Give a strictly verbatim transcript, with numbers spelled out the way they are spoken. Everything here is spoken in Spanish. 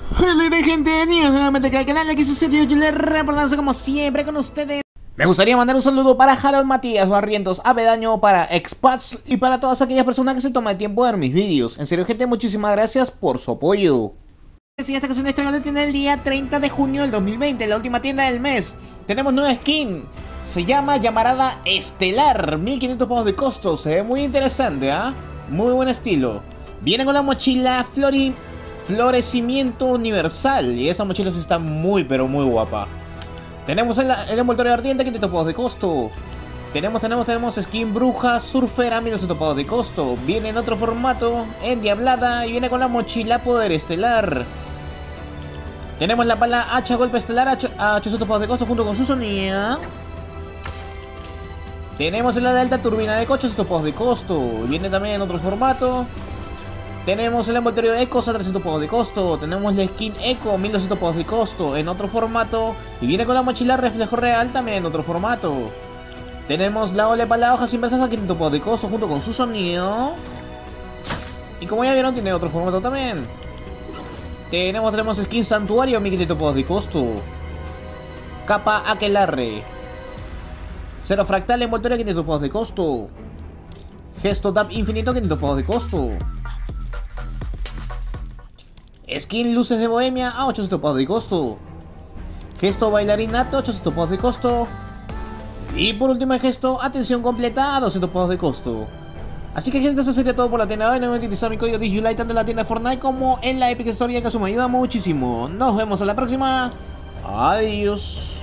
Hola gente, nuevamente acá al canal, aquí sucedió yo les reportando como siempre con ustedes. Me gustaría mandar un saludo para Harold Matías Barrientos Avedaño, para Expats y para todas aquellas personas que se toman el tiempo de ver mis vídeos. En serio gente, muchísimas gracias por su apoyo. Sí, esta canción estrenada tiene el día treinta de junio del dos mil veinte, la última tienda del mes. Tenemos nueva skin, se llama Llamarada Estelar, mil quinientos pavos de costo, se ve muy interesante, ¿ah? ¿eh? Muy buen estilo. Viene con la mochila Flori... Florecimiento Universal, y esa mochila sí está muy pero muy guapa. Tenemos el, el envoltorio ardiente, quinientos pavos de costo. Tenemos, tenemos, tenemos skin bruja surfera, mil doscientos pavos de costo. Viene en otro formato, endiablada, y viene con la mochila poder estelar. Tenemos la pala hacha golpe estelar a ochocientos pavos de costo junto con su sonido. Tenemos el ala alta turbina de ochocientos pavos de costo. Viene también en otro formato. Tenemos el envoltorio Ecos a trescientos pavos de costo. Tenemos la skin Eco, mil doscientos pavos de costo, en otro formato. Y viene con la mochila reflejo real también en otro formato. Tenemos la ole para la hojas inversas a quinientos pavos de costo junto con su sonido. Y como ya vieron, tiene otro formato también. Tenemos, tenemos skin santuario, mil quinientos pavos de costo. Capa aquelarre. Cero fractal envoltorio, quinientos pavos de costo. Gesto Dab infinito, quinientos pavos de costo. Skin luces de bohemia a ochocientos pavos de costo. Gesto bailarinato, ochocientos pavos de costo. Y por último el gesto atención completa a doscientos pavos de costo. Así que gente, eso sería todo por la tienda de hoy. No olviden utilizar mi código DIGIULAI tanto en la tienda de Fortnite como en la Epic Store, ya que eso me ayuda muchísimo. Nos vemos en la próxima. Adiós.